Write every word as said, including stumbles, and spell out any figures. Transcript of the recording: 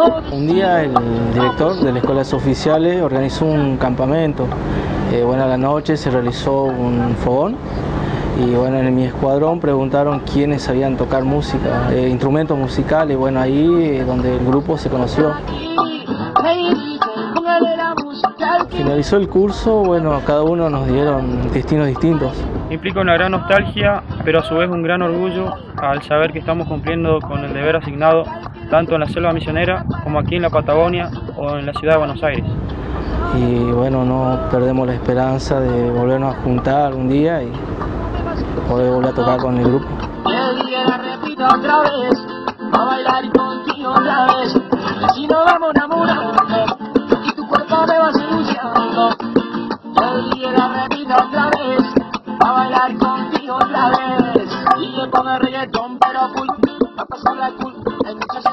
Un día el director de la Escuela de Oficiales organizó un campamento. Eh, bueno, a la noche se realizó un fogón y bueno, en mi escuadrón preguntaron quiénes sabían tocar música, eh, instrumentos musicales, y bueno, ahí es donde el grupo se conoció. Finalizó el curso, bueno, cada uno nos dieron destinos distintos. Implica una gran nostalgia, pero a su vez un gran orgullo al saber que estamos cumpliendo con el deber asignado tanto en la selva misionera como aquí en la Patagonia o en la ciudad de Buenos Aires. Y bueno, no perdemos la esperanza de volvernos a juntar un día y poder volver a tocar con el grupo. A bailar contigo otra vez y le pongo reggaetón, pero cool, a pasarla cool, hay muchas